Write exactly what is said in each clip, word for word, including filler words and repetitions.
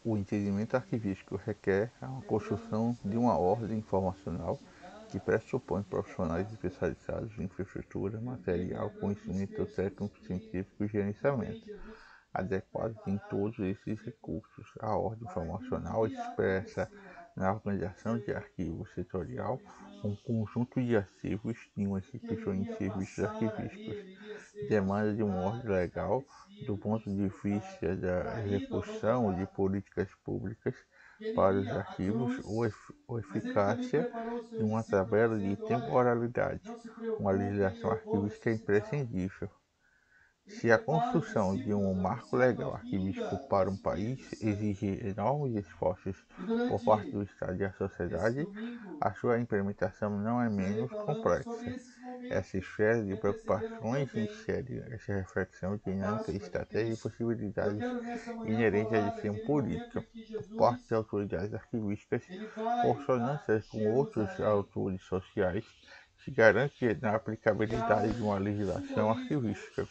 O entendimento arquivístico requer a construção de uma ordem informacional que pressupõe profissionais especializados em infraestrutura, material, conhecimento técnico, científico e gerenciamento, adequados em todos esses recursos. A ordem informacional expressa na organização de arquivos setorial um conjunto de acervos de uma instituição em serviços arquivísticos. Demanda de uma ordem legal do ponto de vista da execução de políticas públicas para os arquivos ou, ef ou eficácia de uma tabela de temporalidade. Uma legislação arquivística é imprescindível. Se a construção de um marco legal arquivístico para um país exige enormes esforços por parte do Estado e da sociedade, a sua implementação não é menos complexa. Essa esfera de preocupações insere essa reflexão dinâmica, estratégia e possibilidades inerentes à decisão política por parte de autoridades arquivísticas, consonâncias com outros autores sociais, se garante na aplicabilidade de uma legislação arquivística.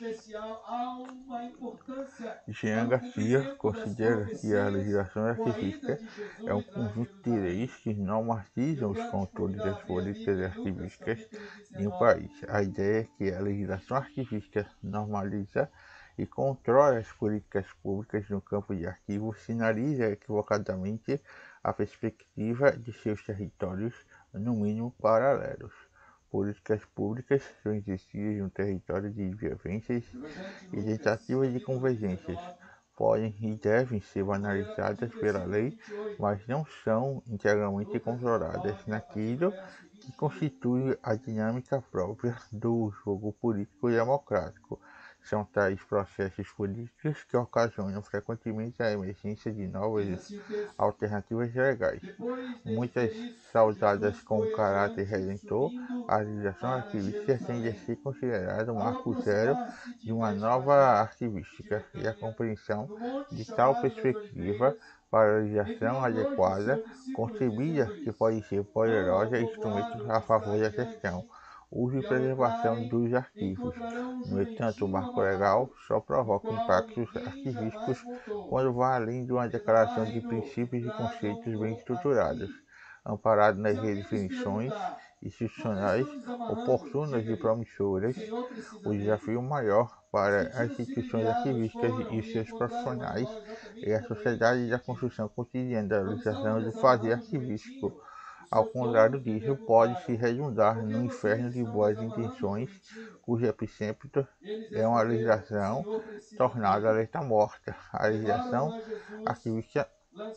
Jean Garcia considera que a legislação arquivística é um conjunto de leis que normatizam os controles das políticas arquivísticas em um país. A ideia é que a legislação arquivística normaliza e controla as políticas públicas no campo de arquivos, sinaliza equivocadamente a perspectiva de seus territórios, no mínimo paralelos. Políticas públicas são exercidas no território de divergências e tentativas de convergências. Podem e devem ser banalizadas pela lei, mas não são integralmente controladas naquilo que constitui a dinâmica própria do jogo político democrático. São tais processos políticos que ocasionam frequentemente a emergência de novas alternativas legais. Muitas saudadas com caráter redentor, a legislação arquivística tende a ser considerada o marco zero de uma nova arquivística, e a compreensão de tal perspectiva para a legislação adequada, concebida que pode ser poderosa instrumento a favor da questão, uso e preservação dos arquivos. No entanto, o marco legal só provoca impactos arquivísticos quando vai além de uma declaração de princípios e conceitos bem estruturados, amparado nas definições institucionais oportunas e promissoras. O desafio maior para as instituições arquivísticas e seus profissionais é a sociedade da construção cotidiana da legislação do fazer arquivístico. Ao contrário disso, pode-se redundar no inferno de boas intenções, cujo epicentro é uma legislação tornada letra morta. A legislação arquivista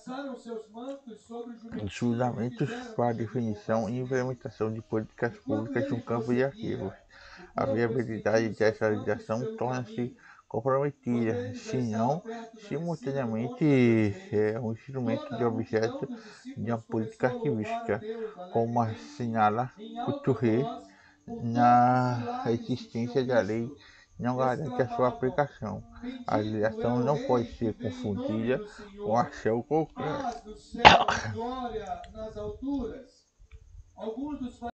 os fundamentos para a definição e implementação de políticas públicas no campo de arquivos. A viabilidade dessa legislação torna-se comprometida, se não simultaneamente é um instrumento de objeto de uma política arquivística, como assinala Couturier. Na existência da lei não garante a sua aplicação. A legislação não pode ser confundida com a ação concreta. Paz do céu, glória nas alturas. Alguns dos